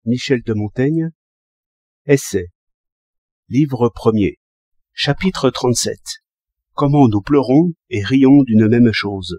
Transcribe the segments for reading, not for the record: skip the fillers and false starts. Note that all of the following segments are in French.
Michel de Montaigne. Essai. Livre 1er. Chapitre 37. Comment nous pleurons et rions d'une même chose.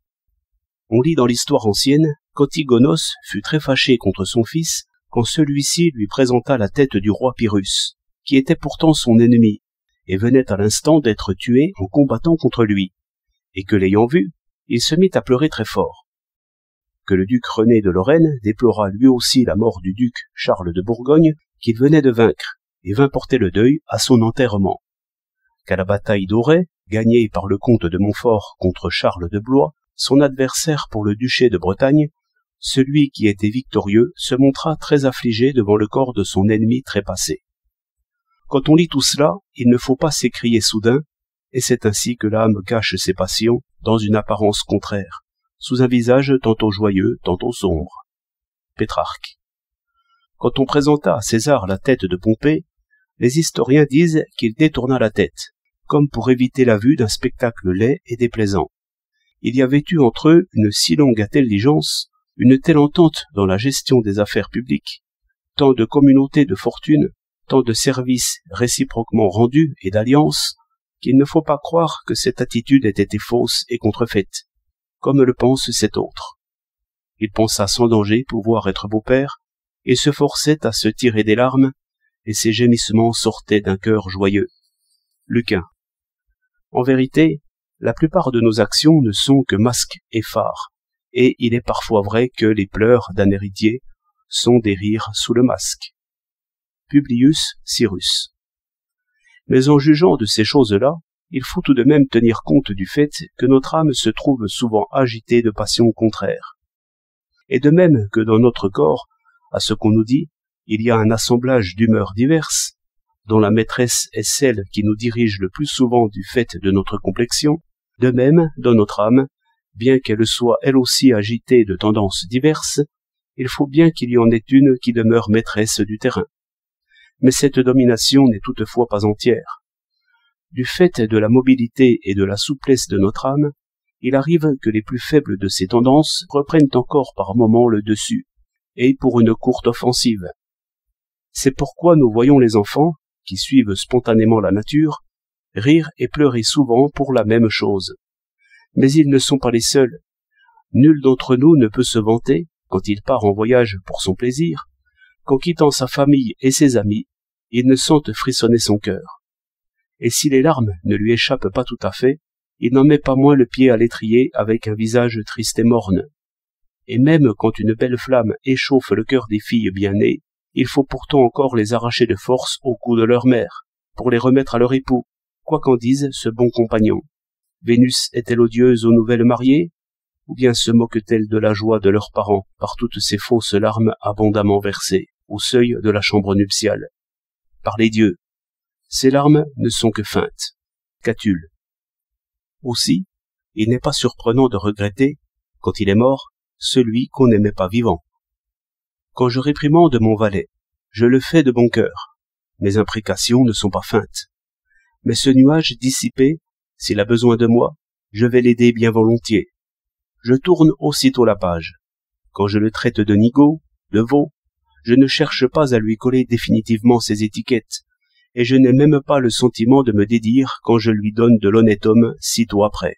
On lit dans l'histoire ancienne qu'Antigonos fut très fâché contre son fils quand celui-ci lui présenta la tête du roi Pyrrhus, qui était pourtant son ennemi, et venait à l'instant d'être tué en combattant contre lui, et que l'ayant vu, il se mit à pleurer très fort. Que le duc René de Lorraine déplora lui aussi la mort du duc Charles de Bourgogne qu'il venait de vaincre, et vint porter le deuil à son enterrement. Qu'à la bataille d'Auray, gagnée par le comte de Montfort contre Charles de Blois, son adversaire pour le duché de Bretagne, celui qui était victorieux se montra très affligé devant le corps de son ennemi trépassé. Quand on lit tout cela, il ne faut pas s'écrier soudain, et c'est ainsi que l'âme cache ses passions dans une apparence contraire, sous un visage tantôt joyeux, tantôt sombre. Pétrarque. Quand on présenta à César la tête de Pompée, les historiens disent qu'il détourna la tête, comme pour éviter la vue d'un spectacle laid et déplaisant. Il y avait eu entre eux une si longue intelligence, une telle entente dans la gestion des affaires publiques, tant de communautés de fortune, tant de services réciproquement rendus et d'alliances, qu'il ne faut pas croire que cette attitude ait été fausse et contrefaite, comme le pense cet autre. Il pensa sans danger pouvoir être beau-père, et se forçait à se tirer des larmes, et ses gémissements sortaient d'un cœur joyeux. Lucain. En vérité, la plupart de nos actions ne sont que masques et fards, et il est parfois vrai que les pleurs d'un héritier sont des rires sous le masque. Publius Cyrus. Mais en jugeant de ces choses-là, il faut tout de même tenir compte du fait que notre âme se trouve souvent agitée de passions contraires. Et de même que dans notre corps, à ce qu'on nous dit, il y a un assemblage d'humeurs diverses, dont la maîtresse est celle qui nous dirige le plus souvent du fait de notre complexion, de même, dans notre âme, bien qu'elle soit elle aussi agitée de tendances diverses, il faut bien qu'il y en ait une qui demeure maîtresse du terrain. Mais cette domination n'est toutefois pas entière. Du fait de la mobilité et de la souplesse de notre âme, il arrive que les plus faibles de ces tendances reprennent encore par moments le dessus, et pour une courte offensive. C'est pourquoi nous voyons les enfants, qui suivent spontanément la nature, rire et pleurer souvent pour la même chose. Mais ils ne sont pas les seuls. Nul d'entre nous ne peut se vanter, quand il part en voyage pour son plaisir, qu'en quittant sa famille et ses amis, il ne sente frissonner son cœur. Et si les larmes ne lui échappent pas tout à fait, il n'en met pas moins le pied à l'étrier avec un visage triste et morne. Et même quand une belle flamme échauffe le cœur des filles bien nées, il faut pourtant encore les arracher de force au cou de leur mère, pour les remettre à leur époux, quoi qu'en dise ce bon compagnon. Vénus est-elle odieuse aux nouvelles mariées, ou bien se moque-t-elle de la joie de leurs parents par toutes ces fausses larmes abondamment versées au seuil de la chambre nuptiale? Par les dieux, ces larmes ne sont que feintes. Catulle. Aussi, il n'est pas surprenant de regretter, quand il est mort, celui qu'on n'aimait pas vivant. Quand je réprimande mon valet, je le fais de bon cœur. Mes imprécations ne sont pas feintes. Mais ce nuage dissipé, s'il a besoin de moi, je vais l'aider bien volontiers. Je tourne aussitôt la page. Quand je le traite de nigaud, de veau, je ne cherche pas à lui coller définitivement ses étiquettes, et je n'ai même pas le sentiment de me dédire quand je lui donne de l'honnête homme sitôt après.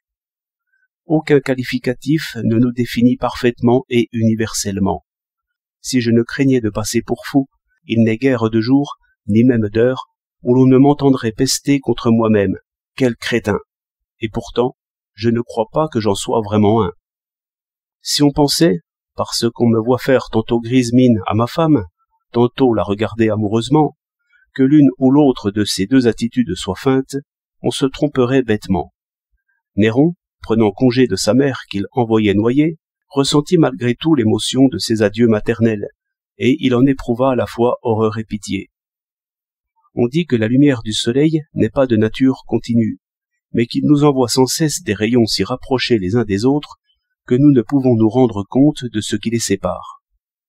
Aucun qualificatif ne nous définit parfaitement et universellement. Si je ne craignais de passer pour fou, il n'est guère de jour, ni même d'heure, où l'on ne m'entendrait pester contre moi-même. Quel crétin! Et pourtant, je ne crois pas que j'en sois vraiment un. Si on pensait, parce qu'on me voit faire tantôt grise mine à ma femme, tantôt la regarder amoureusement, que l'une ou l'autre de ces deux attitudes soit feinte, on se tromperait bêtement. Néron, prenant congé de sa mère qu'il envoyait noyer, ressentit malgré tout l'émotion de ses adieux maternels, et il en éprouva à la fois horreur et pitié. On dit que la lumière du soleil n'est pas de nature continue, mais qu'il nous envoie sans cesse des rayons si rapprochés les uns des autres que nous ne pouvons nous rendre compte de ce qui les sépare.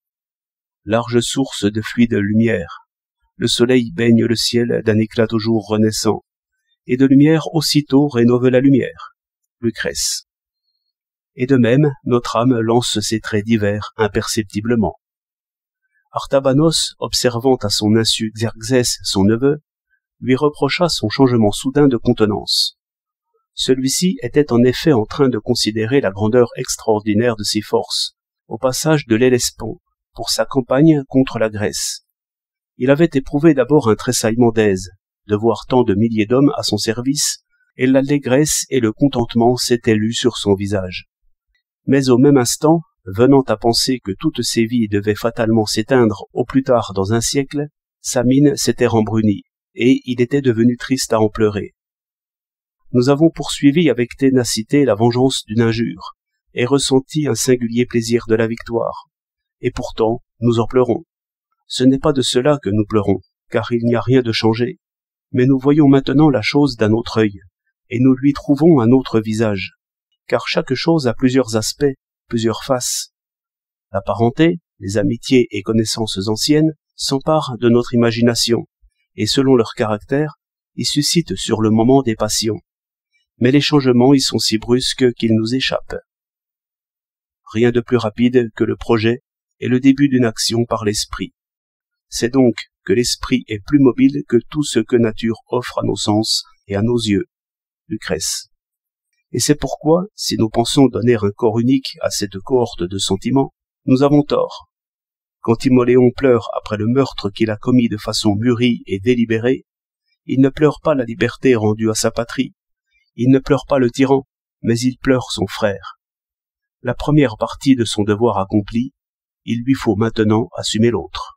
Large source de fluide lumière, le soleil baigne le ciel d'un éclat toujours renaissant, et de lumière aussitôt rénove la lumière. Lucrèce. Et de même, notre âme lance ses traits divers imperceptiblement. Artabanos, observant à son insu Xerxès, son neveu, lui reprocha son changement soudain de contenance. Celui-ci était en effet en train de considérer la grandeur extraordinaire de ses forces, au passage de l'Hellespont, pour sa campagne contre la Grèce. Il avait éprouvé d'abord un tressaillement d'aise, de voir tant de milliers d'hommes à son service, et l'allégresse et le contentement s'étaient lus sur son visage. Mais au même instant, venant à penser que toutes ses vies devaient fatalement s'éteindre au plus tard dans un siècle, sa mine s'était rembrunie, et il était devenu triste à en pleurer. Nous avons poursuivi avec ténacité la vengeance d'une injure, et ressenti un singulier plaisir de la victoire. Et pourtant, nous en pleurons. Ce n'est pas de cela que nous pleurons, car il n'y a rien de changé, mais nous voyons maintenant la chose d'un autre œil, et nous lui trouvons un autre visage, car chaque chose a plusieurs aspects, plusieurs faces. La parenté, les amitiés et connaissances anciennes s'emparent de notre imagination, et selon leur caractère, y suscitent sur le moment des passions. Mais les changements y sont si brusques qu'ils nous échappent. Rien de plus rapide que le projet et le début d'une action par l'esprit. C'est donc que l'esprit est plus mobile que tout ce que nature offre à nos sens et à nos yeux. Lucrèce. Et c'est pourquoi, si nous pensons donner un corps unique à cette cohorte de sentiments, nous avons tort. Quand Timoléon pleure après le meurtre qu'il a commis de façon mûrie et délibérée, il ne pleure pas la liberté rendue à sa patrie, il ne pleure pas le tyran, mais il pleure son frère. La première partie de son devoir accompli, il lui faut maintenant assumer l'autre.